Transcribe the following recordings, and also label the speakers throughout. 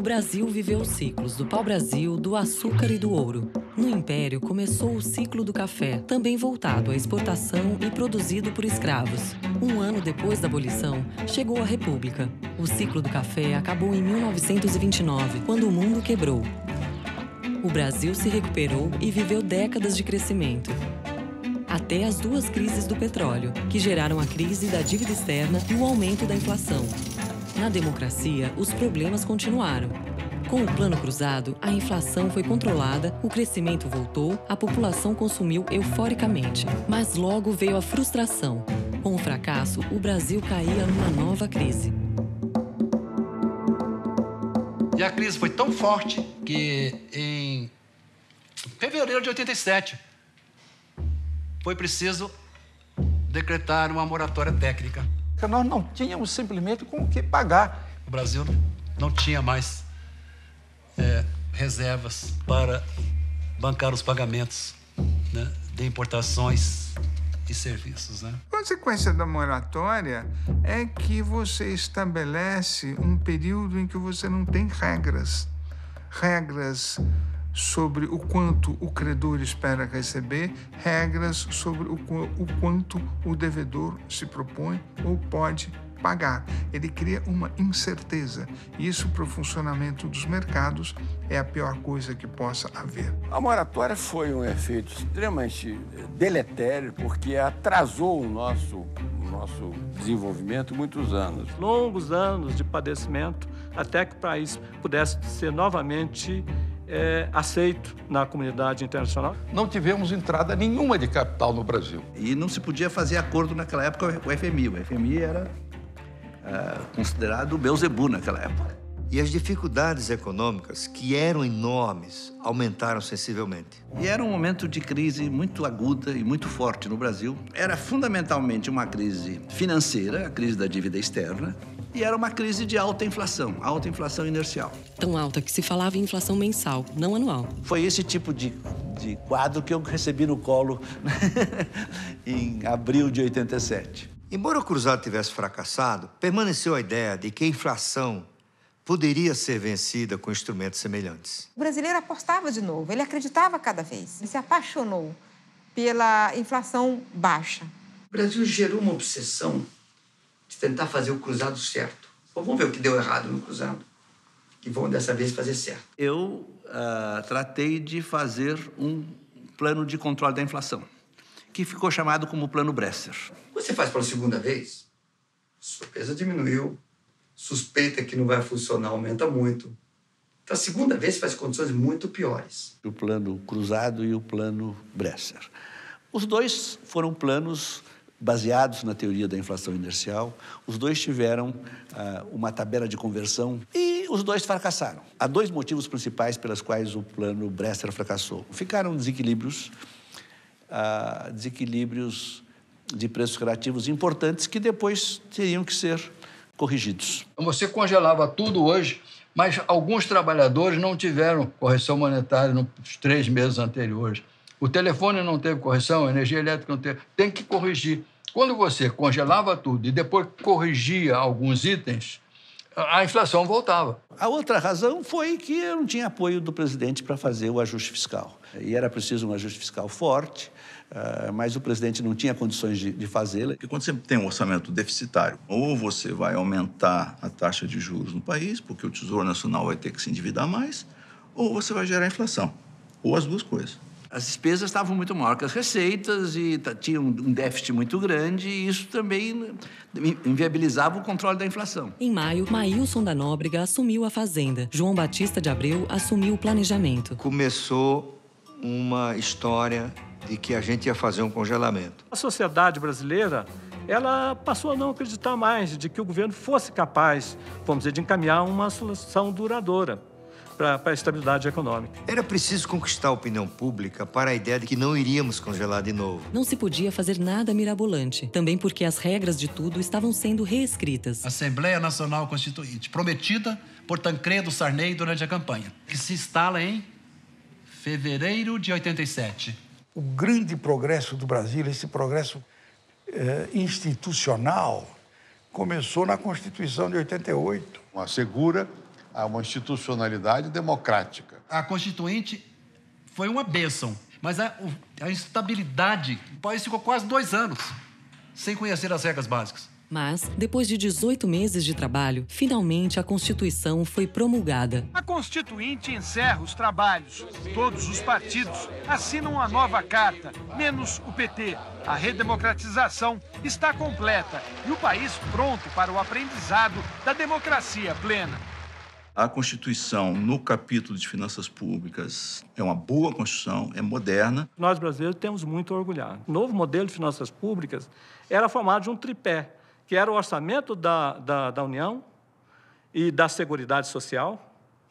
Speaker 1: Brasil viveu os ciclos do pau-brasil, do açúcar e do ouro. No Império, começou o ciclo do café, também voltado à exportação e produzido por escravos. Um ano depois da abolição, chegou a República. O ciclo do café acabou em 1929, quando o mundo quebrou. O Brasil se recuperou e viveu décadas de crescimento. Até as duas crises do petróleo, que geraram a crise da dívida externa e o aumento da inflação. Na democracia, os problemas continuaram. Com o Plano Cruzado, a inflação foi controlada, o crescimento voltou, a população consumiu euforicamente. Mas logo veio a frustração. Com o fracasso, o Brasil caía numa nova crise.
Speaker 2: E a crise foi tão forte que em fevereiro de 87 foi preciso decretar uma moratória técnica.
Speaker 3: Nós não tínhamos simplesmente com o que pagar.
Speaker 2: O Brasil não tinha mais reservas para bancar os pagamentos, né, de importações e serviços, né?
Speaker 4: A consequência da moratória é que você estabelece um período em que você não tem regras. Regras sobre o quanto o credor espera receber, regras sobre o quanto o devedor se propõe ou pode pagar. Ele cria uma incerteza. E isso, para o funcionamento dos mercados, é a pior coisa que possa haver.
Speaker 3: A moratória foi um efeito extremamente deletério, porque atrasou o nosso desenvolvimento muitos anos.
Speaker 5: Longos anos de padecimento até que o país pudesse ser novamente aceito na comunidade internacional.
Speaker 3: Não tivemos entrada nenhuma de capital no Brasil.
Speaker 6: E não se podia fazer acordo naquela época com o FMI. O FMI era considerado o Beelzebub naquela época.
Speaker 7: E as dificuldades econômicas, que eram enormes, aumentaram sensivelmente.
Speaker 6: E era um momento de crise muito aguda e muito forte no Brasil. Era fundamentalmente uma crise financeira, a crise da dívida externa, e era uma crise de alta inflação inercial.
Speaker 1: Tão alta que se falava em inflação mensal, não anual.
Speaker 6: Foi esse tipo de quadro que eu recebi no colo em abril de 87.
Speaker 7: Embora o Cruzado tivesse fracassado, permaneceu a ideia de que a inflação poderia ser vencida com instrumentos semelhantes.
Speaker 8: O brasileiro apostava de novo, ele acreditava cada vez. Ele se apaixonou pela inflação baixa.
Speaker 9: O Brasil gerou uma obsessão de tentar fazer o cruzado certo. Ou vamos ver o que deu errado no cruzado, e vamos dessa vez fazer certo.
Speaker 6: Eu tratei de fazer um plano de controle da inflação, que ficou chamado como Plano Bresser.
Speaker 9: Você faz pela segunda vez, surpresa diminuiu, suspeita que não vai funcionar aumenta muito. Então, a segunda vez você faz condições muito piores.
Speaker 6: O Plano Cruzado e o Plano Bresser. Os dois foram planos baseados na teoria da inflação inercial. Os dois tiveram uma tabela de conversão e os dois fracassaram. Há dois motivos principais pelos quais o Plano Bresser fracassou. Ficaram desequilíbrios de preços relativos importantes que depois teriam que ser corrigidos.
Speaker 2: Você congelava tudo hoje, mas alguns trabalhadores não tiveram correção monetária nos 3 meses anteriores. O telefone não teve correção, a energia elétrica não teve. Tem que corrigir. Quando você congelava tudo e depois corrigia alguns itens, a inflação voltava.
Speaker 6: A outra razão foi que eu não tinha apoio do presidente para fazer o ajuste fiscal. E era preciso um ajuste fiscal forte, mas o presidente não tinha condições de fazê-lo.
Speaker 10: Porque quando você tem um orçamento deficitário, ou você vai aumentar a taxa de juros no país, porque o Tesouro Nacional vai ter que se endividar mais, ou você vai gerar inflação, ou as duas coisas.
Speaker 6: As despesas estavam muito maiores que as receitas e tinha um déficit muito grande e isso também inviabilizava o controle da inflação.
Speaker 1: Em maio, Maílson da Nóbrega assumiu a Fazenda. João Batista de Abreu assumiu o planejamento.
Speaker 7: Começou uma história de que a gente ia fazer um congelamento.
Speaker 5: A sociedade brasileira, ela passou a não acreditar mais de que o governo fosse capaz, vamos dizer, de encaminhar uma solução duradoura para a estabilidade econômica.
Speaker 7: Era preciso conquistar a opinião pública para a ideia de que não iríamos congelar de novo.
Speaker 1: Não se podia fazer nada mirabolante, também porque as regras de tudo estavam sendo reescritas.
Speaker 2: Assembleia Nacional Constituinte, prometida por Tancredo Sarney durante a campanha, que se instala em fevereiro de 87.
Speaker 3: O grande progresso do Brasil, esse progresso institucional, começou na Constituição de 88.
Speaker 11: Assegura a uma institucionalidade democrática.
Speaker 12: A Constituinte foi uma bênção, mas a instabilidade, o país ficou quase 2 anos sem conhecer as regras básicas.
Speaker 1: Mas, depois de 18 meses de trabalho, finalmente a Constituição foi promulgada.
Speaker 13: A Constituinte encerra os trabalhos. Todos os partidos assinam uma nova carta, menos o PT. A redemocratização está completa e o país pronto para o aprendizado da democracia plena.
Speaker 10: A Constituição, no capítulo de finanças públicas, é uma boa Constituição, é moderna.
Speaker 5: Nós, brasileiros, temos muito a orgulhar. O novo modelo de finanças públicas era formado de um tripé, que era o orçamento da União e da Seguridade Social,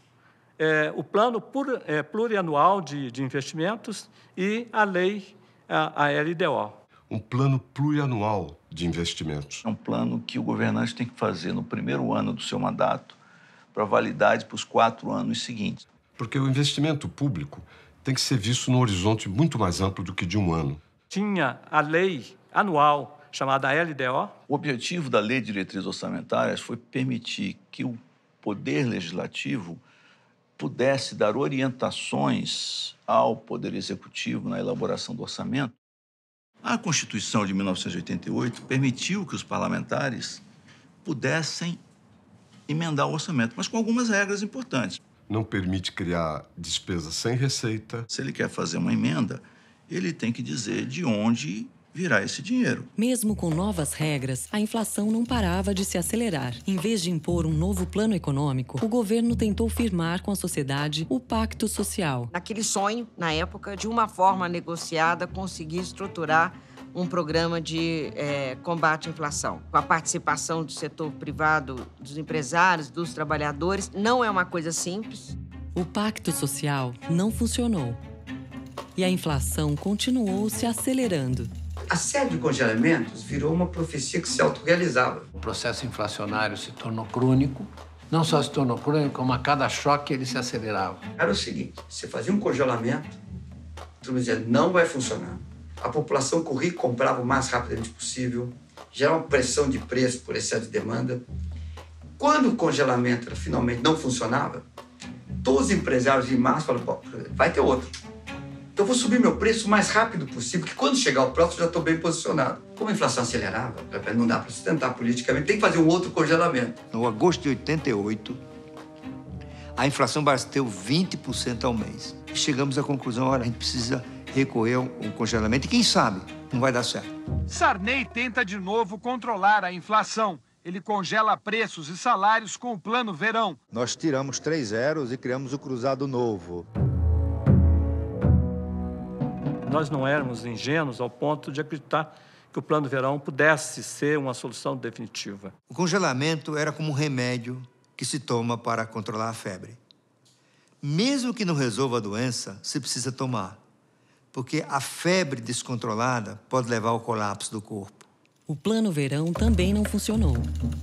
Speaker 5: o plano plurianual de investimentos e a lei, a LDO.
Speaker 14: Um plano plurianual de investimentos.
Speaker 10: É um plano que o governante tem que fazer no primeiro ano do seu mandato para validade para os 4 anos seguintes.
Speaker 14: Porque o investimento público tem que ser visto num horizonte muito mais amplo do que de um ano.
Speaker 5: Tinha a lei anual chamada LDO.
Speaker 10: O objetivo da Lei de Diretrizes Orçamentárias foi permitir que o Poder Legislativo pudesse dar orientações ao Poder Executivo na elaboração do orçamento. A Constituição de 1988 permitiu que os parlamentares pudessem emendar o orçamento, mas com algumas regras importantes.
Speaker 14: Não permite criar despesa sem receita.
Speaker 10: Se ele quer fazer uma emenda, ele tem que dizer de onde virá esse dinheiro.
Speaker 1: Mesmo com novas regras, a inflação não parava de se acelerar. Em vez de impor um novo plano econômico, o governo tentou firmar com a sociedade o Pacto Social.
Speaker 15: Naquele sonho, na época, de uma forma negociada, conseguir estruturar um programa de combate à inflação. Com a participação do setor privado, dos empresários, dos trabalhadores, não é uma coisa simples.
Speaker 1: O Pacto Social não funcionou. E a inflação continuou se acelerando.
Speaker 9: A série de congelamentos virou uma profecia que se autorrealizava.
Speaker 16: O processo inflacionário se tornou crônico. Não só se tornou crônico, como a cada choque ele se acelerava.
Speaker 9: Era o seguinte, você fazia um congelamento, todo mundo dizia, não vai funcionar. A população corria e comprava o mais rapidamente possível, gerava uma pressão de preço por excesso de demanda. Quando o congelamento finalmente não funcionava, todos os empresários em massa falaram, vai ter outro. Então eu vou subir meu preço o mais rápido possível, porque quando chegar o próximo eu já estou bem posicionado. Como a inflação acelerava, não dá para sustentar politicamente, tem que fazer um outro congelamento.
Speaker 7: No agosto de 88, a inflação bateu 20% ao mês. E chegamos à conclusão, olha, a gente precisa recorrer a um congelamento e quem sabe não vai dar certo.
Speaker 13: Sarney tenta de novo controlar a inflação. Ele congela preços e salários com o Plano Verão.
Speaker 17: Nós tiramos 3 zeros e criamos o Cruzado Novo.
Speaker 5: Nós não éramos ingênuos ao ponto de acreditar que o Plano Verão pudesse ser uma solução definitiva.
Speaker 7: O congelamento era como um remédio que se toma para controlar a febre. Mesmo que não resolva a doença, se precisa tomar, porque a febre descontrolada pode levar ao colapso do corpo.
Speaker 1: O Plano Verão também não funcionou.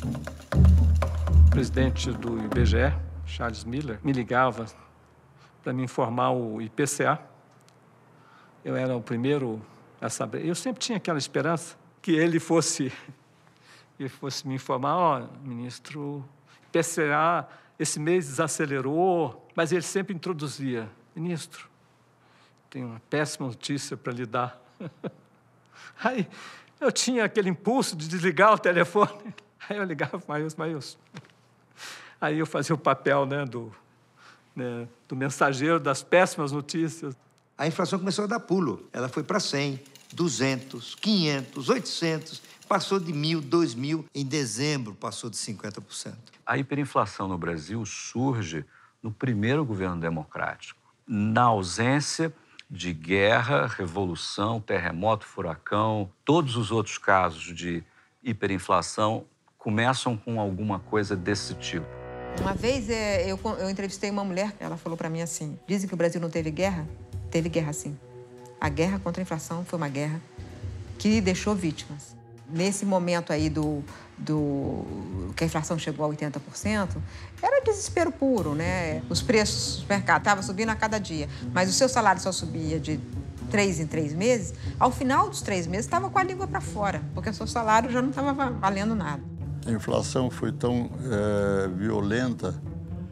Speaker 5: O presidente do IBGE, Charles Miller, me ligava para me informar o IPCA. Eu era o primeiro a saber. Eu sempre tinha aquela esperança que ele fosse me informar, ministro, IPCA esse mês desacelerou, mas ele sempre introduzia, ministro, tenho uma péssima notícia para lhe dar. Aí eu tinha aquele impulso de desligar o telefone. Aí eu ligava, Maílson. Aí eu fazia o papel do mensageiro das péssimas notícias.
Speaker 7: A inflação começou a dar pulo. Ela foi para 100, 200, 500, 800, passou de 1.000, 2.000. Em dezembro, passou de 50%.
Speaker 18: A hiperinflação no Brasil surge no primeiro governo democrático, na ausência de guerra, revolução, terremoto, furacão. Todos os outros casos de hiperinflação começam com alguma coisa desse tipo.
Speaker 8: Uma vez eu entrevistei uma mulher, ela falou para mim assim, dizem que o Brasil não teve guerra? Teve guerra, sim. A guerra contra a inflação foi uma guerra que deixou vítimas. Nesse momento aí que a inflação chegou a 80%, era desespero puro, né? Os preços do mercado estavam subindo a cada dia, mas o seu salário só subia de 3 em 3 meses. Ao final dos 3 meses, estava com a língua para fora, porque o seu salário já não estava valendo nada.
Speaker 11: A inflação foi tão violenta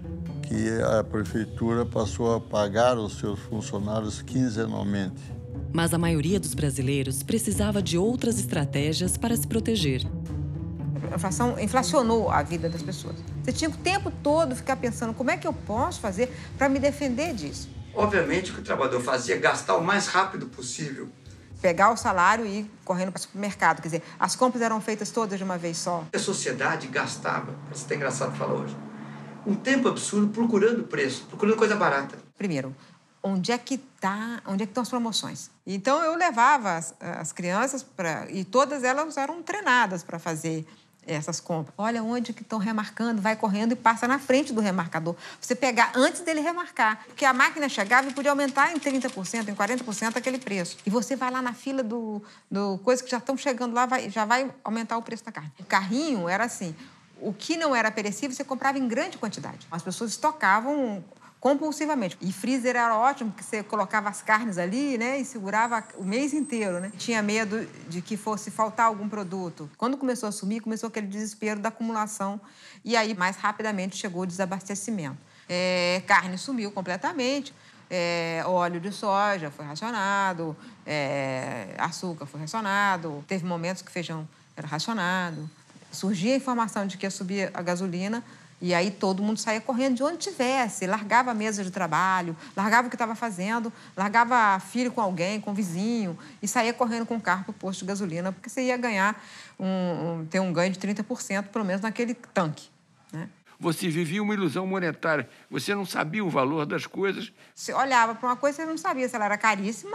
Speaker 19: que a prefeitura passou a pagar os seus funcionários quinzenalmente.
Speaker 1: Mas a maioria dos brasileiros precisava de outras estratégias para se proteger.
Speaker 8: A inflação inflacionou a vida das pessoas. Você tinha o tempo todo ficar pensando como é que eu posso fazer para me defender disso.
Speaker 9: Obviamente, o que o trabalhador fazia é gastar o mais rápido possível.
Speaker 8: Pegar o salário e ir correndo para o supermercado. Quer dizer, as compras eram feitas todas de uma vez só.
Speaker 9: A sociedade gastava, isso é engraçado falar hoje, um tempo absurdo procurando preço, procurando coisa barata.
Speaker 8: Primeiro, onde é que estão as promoções? Então, eu levava as crianças e todas elas eram treinadas para fazer essas compras. Olha onde que estão remarcando, vai correndo e passa na frente do remarcador. Você pegar antes dele remarcar, porque a máquina chegava e podia aumentar em 30%, em 40% aquele preço. E você vai lá na fila do coisa que já estão chegando lá, já vai aumentar o preço da carne. O carrinho era assim, o que não era perecível você comprava em grande quantidade. As pessoas estocavam compulsivamente. E freezer era ótimo, porque você colocava as carnes ali, né, e segurava o mês inteiro, né? Tinha medo de que fosse faltar algum produto. Quando começou a sumir, começou aquele desespero da acumulação. E aí, mais rapidamente, chegou o desabastecimento. Carne sumiu completamente. Óleo de soja foi racionado. Açúcar foi racionado. Teve momentos que feijão era racionado. Surgia a informação de que ia subir a gasolina. E aí todo mundo saía correndo de onde tivesse, largava a mesa de trabalho, largava o que estava fazendo, largava filho com alguém, com o vizinho, e saía correndo com o carro para o posto de gasolina, porque você ia ganhar ter um ganho de 30%, pelo menos naquele tanque, né?
Speaker 3: Você vivia uma ilusão monetária, você não sabia o valor das coisas.
Speaker 8: Você olhava para uma coisa e você não sabia se ela era caríssima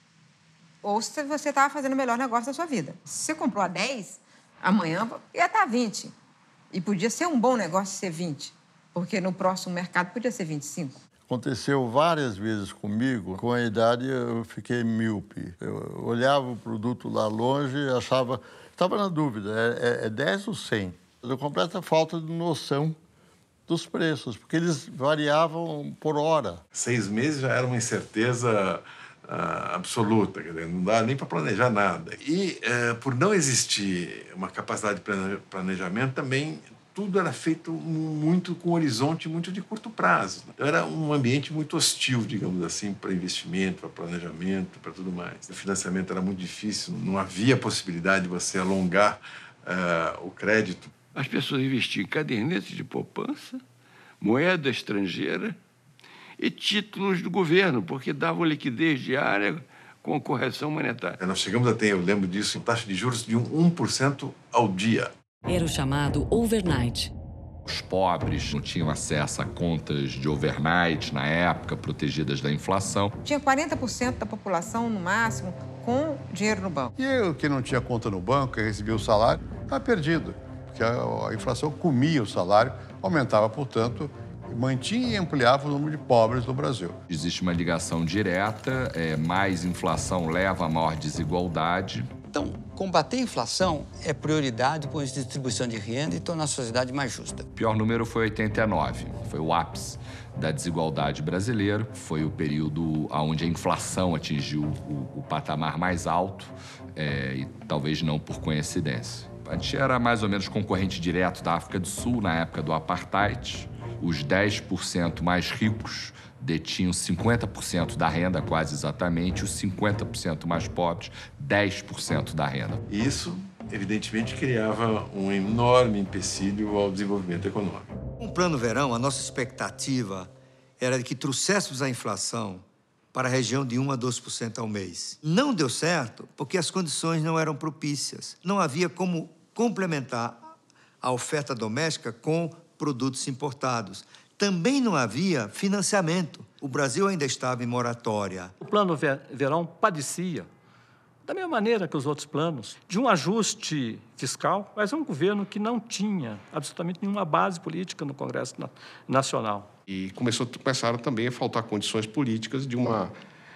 Speaker 8: ou se você estava fazendo o melhor negócio da sua vida. Se você comprou a 10, amanhã ia estar 20. E podia ser um bom negócio ser 20, porque no próximo mercado podia ser 25.
Speaker 19: Aconteceu várias vezes comigo. Com a idade, eu fiquei míope. Eu olhava o produto lá longe e achava... Estava na dúvida, é 10 ou 100? Eu completa falta de noção dos preços, porque eles variavam por hora.
Speaker 20: 6 meses já era uma incerteza absoluta, quer dizer, não dá nem para planejar nada. E, por não existir uma capacidade de planejamento, também tudo era feito muito com um horizonte muito de curto prazo. Era um ambiente muito hostil, digamos assim, para investimento, para planejamento, para tudo mais. O financiamento era muito difícil, não havia possibilidade de você alongar o crédito.
Speaker 3: As pessoas investiam em cadernetes de poupança, moeda estrangeira e títulos do governo, porque davam liquidez diária com correção monetária.
Speaker 20: Nós chegamos a ter, eu lembro disso, taxa de juros de 1% ao dia.
Speaker 1: Era o chamado overnight.
Speaker 21: Os pobres não tinham acesso a contas de overnight na época, protegidas da inflação.
Speaker 8: Tinha 40% da população, no máximo, com dinheiro no banco.
Speaker 11: E eu, que não tinha conta no banco, que recebia o salário, estava perdido, porque a inflação comia o salário, aumentava, portanto, mantinha e ampliava o número de pobres no Brasil.
Speaker 21: Existe uma ligação direta, mais inflação leva a maior desigualdade.
Speaker 9: Então, combater a inflação é prioridade para a distribuição de renda e tornar a sociedade mais justa.
Speaker 21: O pior número foi 89, foi o ápice da desigualdade brasileira. Foi o período onde a inflação atingiu o patamar mais alto, e talvez não por coincidência. A gente era mais ou menos concorrente direto da África do Sul na época do apartheid. Os 10% mais ricos detinham 50% da renda, quase exatamente, os 50% mais pobres, 10% da renda.
Speaker 20: Isso, evidentemente, criava um enorme empecilho ao desenvolvimento econômico.
Speaker 7: Com o Plano Verão, a nossa expectativa era de que trouxéssemos a inflação para a região de 1 a 2% ao mês. Não deu certo porque as condições não eram propícias. Não havia como complementar a oferta doméstica com produtos importados. Também não havia financiamento. O Brasil ainda estava em moratória.
Speaker 5: O Plano Verão padecia, da mesma maneira que os outros planos, de um ajuste fiscal, mas é um governo que não tinha absolutamente nenhuma base política no Congresso Nacional.
Speaker 14: E começaram também a faltar condições políticas de uma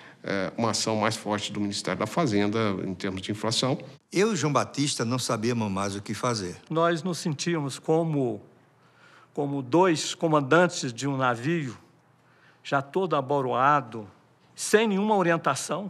Speaker 14: ação mais forte do Ministério da Fazenda em termos de inflação.
Speaker 7: Eu e João Batista não sabíamos mais o que fazer.
Speaker 5: Nós nos sentíamos como dois comandantes de um navio, já todo aboroado, sem nenhuma orientação,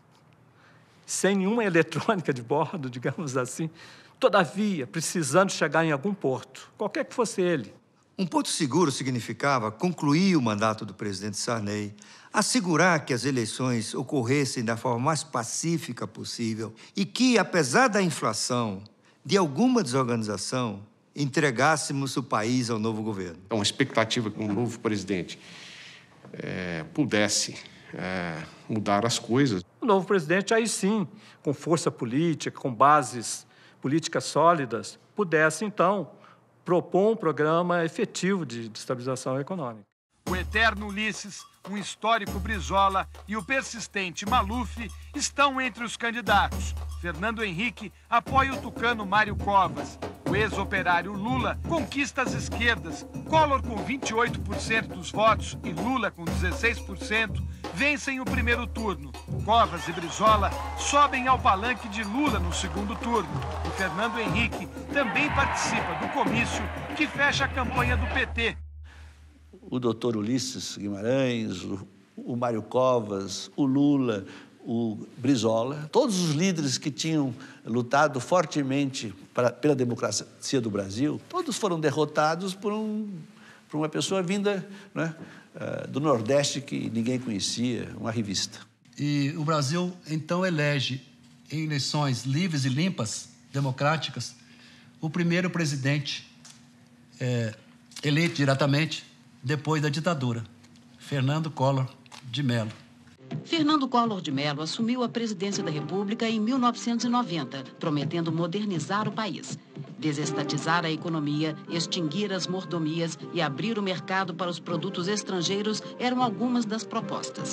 Speaker 5: sem nenhuma eletrônica de bordo, digamos assim, todavia precisando chegar em algum porto, qualquer que fosse ele.
Speaker 7: Um porto seguro significava concluir o mandato do presidente Sarney, assegurar que as eleições ocorressem da forma mais pacífica possível e que, apesar da inflação, de alguma desorganização, entregássemos o país ao novo governo.
Speaker 14: É uma expectativa que um novo presidente pudesse mudar as coisas.
Speaker 5: O novo presidente, aí sim, com força política, com bases políticas sólidas, pudesse, então, propor um programa efetivo de estabilização econômica.
Speaker 13: O eterno Ulisses, um histórico Brizola e o persistente Maluf estão entre os candidatos. Fernando Henrique apoia o tucano Mário Covas. O ex-operário Lula conquista as esquerdas. Collor, com 28% dos votos, e Lula, com 16%, vencem o primeiro turno. Covas e Brizola sobem ao palanque de Lula no segundo turno. E Fernando Henrique também participa do comício que fecha a campanha do PT.
Speaker 6: O doutor Ulisses Guimarães, o Mário Covas, o Lula, o Brizola, todos os líderes que tinham lutado fortemente pela democracia do Brasil, todos foram derrotados por uma pessoa vinda, né, do Nordeste que ninguém conhecia, uma revista.
Speaker 12: E o Brasil, então, elege em eleições livres e limpas, democráticas, o primeiro presidente eleito diretamente depois da ditadura, Fernando Collor de Mello.
Speaker 4: Fernando Collor de Mello assumiu a presidência da República em 1990, prometendo modernizar o país, desestatizar a economia, extinguir as mordomias e abrir o mercado para os produtos estrangeiros eram algumas das propostas.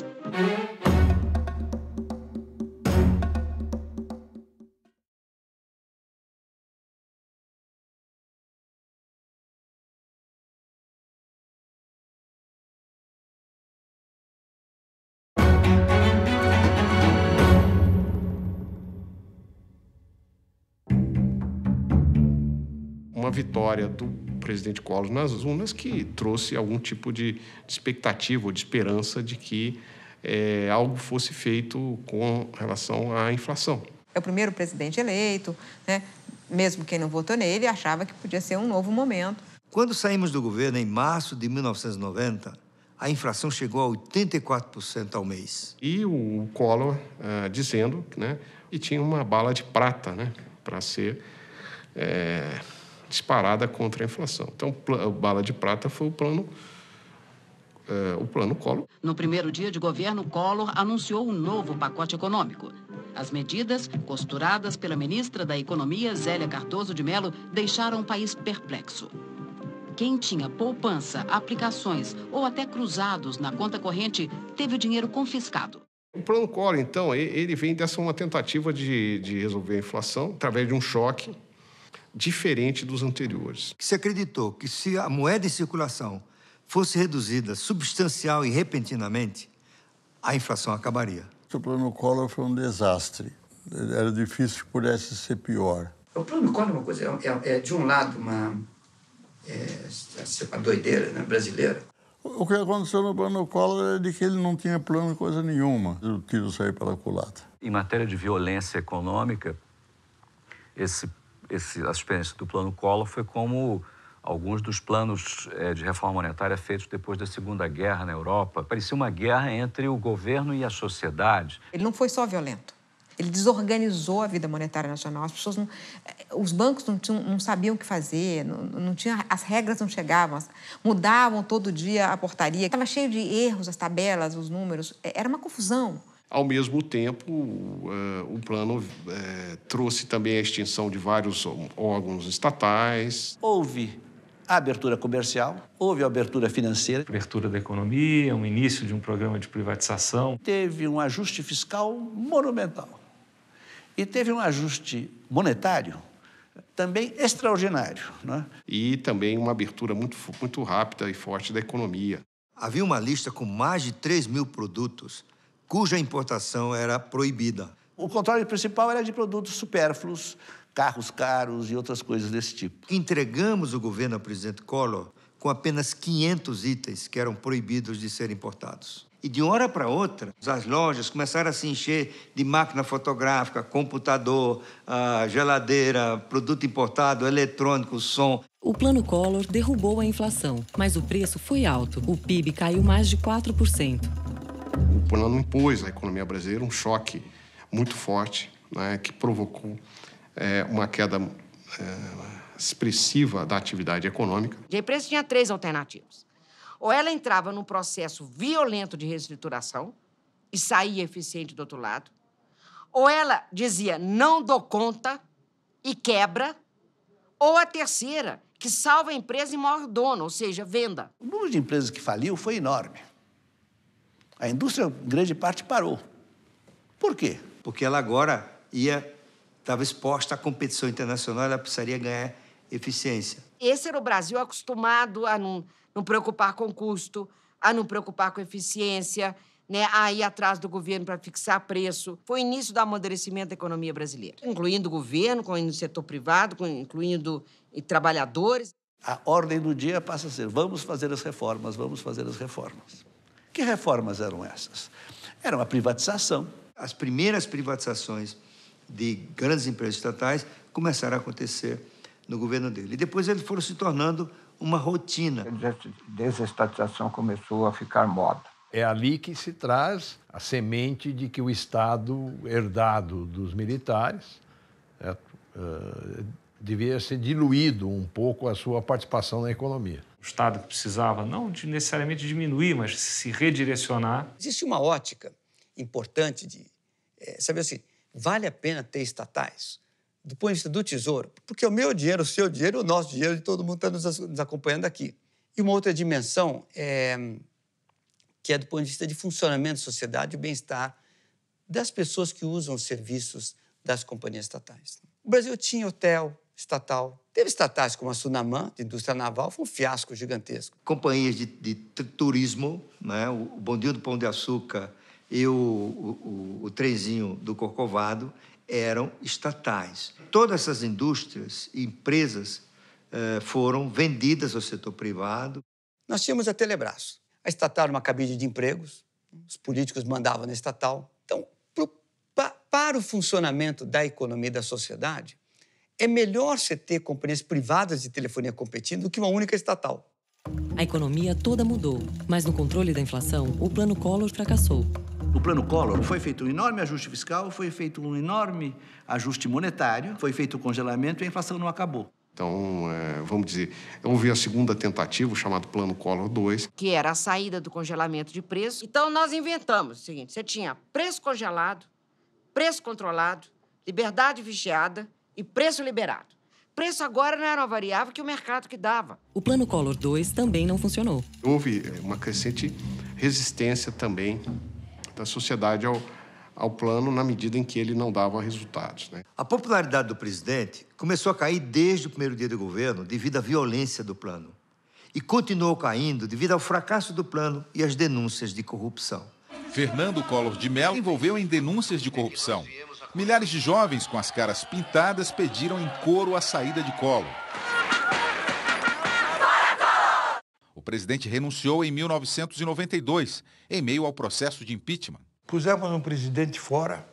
Speaker 14: Uma vitória do presidente Collor nas urnas que trouxe algum tipo de expectativa ou de esperança de que algo fosse feito com relação à inflação.
Speaker 8: É o primeiro presidente eleito, né? Mesmo quem não votou nele achava que podia ser um novo momento.
Speaker 7: Quando saímos do governo em março de 1990, a inflação chegou a 84% ao mês.
Speaker 14: E o Collor dizendo, né, que tinha uma bala de prata, né, para ser disparada contra a inflação. Então, a bala de prata foi o plano Collor.
Speaker 4: No primeiro dia de governo, Collor anunciou um novo pacote econômico. As medidas, costuradas pela ministra da Economia, Zélia Cardoso de Mello, deixaram o país perplexo. Quem tinha poupança, aplicações ou até cruzados na conta corrente, teve o dinheiro confiscado.
Speaker 14: O plano Collor, então, ele vem dessa uma tentativa de resolver a inflação através de um choque diferente dos anteriores.
Speaker 7: Se acreditou que se a moeda em circulação fosse reduzida substancial e repentinamente, a inflação acabaria.
Speaker 19: O plano Collor foi um desastre. Era difícil que pudesse ser pior.
Speaker 9: O plano Collor é uma coisa, de um lado, uma doideira, né, brasileira.
Speaker 19: O que aconteceu no plano Collor é de que ele não tinha plano de coisa nenhuma. O tiro saiu pela culatra.
Speaker 18: Em matéria de violência econômica, a experiência do plano Collor foi como alguns dos planos de reforma monetária feitos depois da Segunda Guerra na Europa. Parecia uma guerra entre o governo e a sociedade.
Speaker 8: Ele não foi só violento. Ele desorganizou a vida monetária nacional. As pessoas os bancos não sabiam o que fazer, as regras não chegavam, mudavam todo dia a portaria. Estava cheio de erros, as tabelas, os números. Era uma confusão.
Speaker 14: Ao mesmo tempo, o plano trouxe também a extinção de vários órgãos estatais.
Speaker 6: Houve a abertura comercial, houve a abertura financeira.
Speaker 5: Abertura da economia, um início de um programa de privatização.
Speaker 6: Teve um ajuste fiscal monumental. E teve um ajuste monetário também extraordinário, né?
Speaker 14: E também uma abertura muito rápida e forte da economia.
Speaker 7: Havia uma lista com mais de 3 mil produtos cuja importação era proibida.
Speaker 6: O controle principal era de produtos supérfluos, carros caros e outras coisas desse tipo.
Speaker 7: Entregamos o governo ao presidente Collor com apenas 500 itens que eram proibidos de serem importados. E de uma hora para outra, as lojas começaram a se encher de máquina fotográfica, computador, geladeira, produto importado, eletrônico, som.
Speaker 1: O Plano Collor derrubou a inflação, mas o preço foi alto. O PIB caiu mais de 4%.
Speaker 14: O plano impôs à economia brasileira um choque muito forte, né, que provocou uma queda expressiva da atividade econômica.
Speaker 15: A empresa tinha 3 alternativas. Ou ela entrava num processo violento de reestruturação e saía eficiente do outro lado, ou ela dizia, não dou conta e quebra, ou a terceira, que salva a empresa e morre o dono, ou seja, venda.
Speaker 6: O número de empresas que faliu foi enorme. A indústria, em grande parte, parou. Por quê?
Speaker 7: Porque ela agora estava exposta à competição internacional, ela precisaria ganhar eficiência.
Speaker 15: Esse era o Brasil acostumado a não preocupar com custo, a não preocupar com eficiência, né, a ir atrás do governo para fixar preço. Foi o início do amadurecimento da economia brasileira, incluindo o governo, incluindo o setor privado, incluindo trabalhadores.
Speaker 6: A ordem do dia passa a ser, vamos fazer as reformas, vamos fazer as reformas. Que reformas eram essas? Era uma privatização.
Speaker 7: As primeiras privatizações de grandes empresas estatais começaram a acontecer no governo dele. E depois eles foram se tornando uma rotina.
Speaker 2: A desestatização começou a ficar moda. É ali que se traz a semente de que o Estado herdado dos militares devia ser diluído um pouco a sua participação na economia.
Speaker 5: O Estado que precisava não necessariamente diminuir, mas se redirecionar.
Speaker 22: Existe uma ótica importante de saber assim, vale a pena ter estatais? Do ponto de vista do Tesouro, porque o meu dinheiro, o seu dinheiro, o nosso dinheiro de todo mundo está nos acompanhando aqui. E uma outra dimensão que é do ponto de vista de funcionamento da sociedade e bem-estar das pessoas que usam os serviços das companhias estatais. O Brasil tinha hotel estatal, teve estatais como a Sunamã, de indústria naval, foi um fiasco gigantesco.
Speaker 7: Companhias de turismo, né? O Bondinho do Pão de Açúcar e o trenzinho do Corcovado eram estatais. Todas essas indústrias e empresas foram vendidas ao setor privado.
Speaker 22: Nós tínhamos a Telebrás. A estatal era uma cabide de empregos, os políticos mandavam na estatal. Então, para o funcionamento da economia e da sociedade, é melhor você ter companhias privadas de telefonia competindo do que uma única estatal.
Speaker 1: A economia toda mudou, mas no controle da inflação, o Plano Collor fracassou.
Speaker 6: No Plano Collor foi feito um enorme ajuste fiscal, foi feito um enorme ajuste monetário, foi feito o congelamento e a inflação não acabou.
Speaker 14: Então, vamos dizer, houve a segunda tentativa, o chamado Plano Collor II.
Speaker 15: Que era a saída do congelamento de preço. Então, nós inventamos o seguinte, você tinha preço congelado, preço controlado, liberdade vigiada e preço liberado. Preço agora não era uma variável que o mercado que dava.
Speaker 1: O Plano Collor II também não funcionou.
Speaker 14: Houve uma crescente resistência também da sociedade ao plano na medida em que ele não dava resultados, né?
Speaker 7: A popularidade do presidente começou a cair desde o primeiro dia do governo devido à violência do plano. E continuou caindo devido ao fracasso do plano e às denúncias de corrupção.
Speaker 23: Fernando Collor de Mello envolveu em denúncias de corrupção. Milhares de jovens com as caras pintadas pediram em coro a saída de Collor. O presidente renunciou em 1992, em meio ao processo de impeachment.
Speaker 2: Pusemos um presidente fora,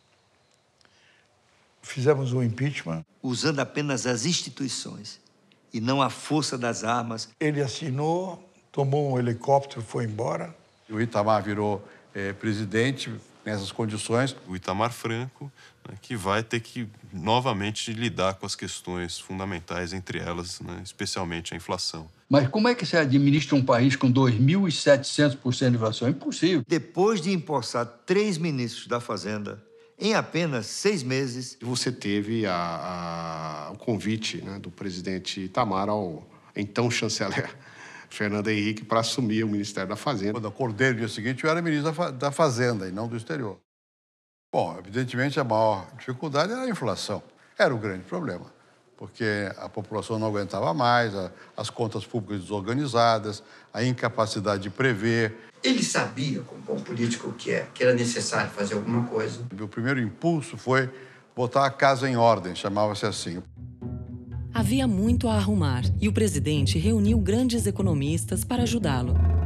Speaker 2: fizemos um impeachment.
Speaker 7: Usando apenas as instituições e não a força das armas.
Speaker 2: Ele assinou, tomou um helicóptero, foi embora.
Speaker 11: O Itamar virou presidente nessas condições.
Speaker 24: O Itamar Franco, né, que vai ter que novamente lidar com as questões fundamentais, entre elas, né, especialmente a inflação.
Speaker 12: Mas como é que você administra um país com 2.700% de inflação? É impossível.
Speaker 7: Depois de empossar 3 ministros da Fazenda, em apenas 6 meses...
Speaker 14: Você teve o convite, né, do presidente Itamar ao então chanceler Fernando Henrique para assumir o Ministério da Fazenda.
Speaker 11: Quando eu acordei no dia seguinte, eu era ministro da Fazenda e não do exterior. Bom, evidentemente, a maior dificuldade era a inflação. Era o grande problema, porque a população não aguentava mais, as contas públicas desorganizadas, a incapacidade de prever.
Speaker 9: Ele sabia, como bom político que era necessário fazer alguma coisa.
Speaker 11: Meu primeiro impulso foi botar a casa em ordem, chamava-se assim.
Speaker 1: Havia muito a arrumar e o presidente reuniu grandes economistas para ajudá-lo.